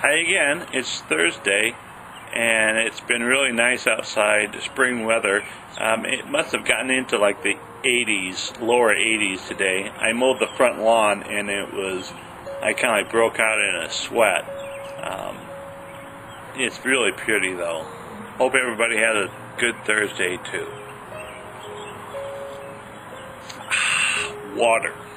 Hi again, it's Thursday and it's been really nice outside, spring weather. It must have gotten into like the 80s, lower 80s today. I mowed the front lawn and I kind of like broke out in a sweat. It's really pretty though. Hope everybody had a good Thursday too. Water.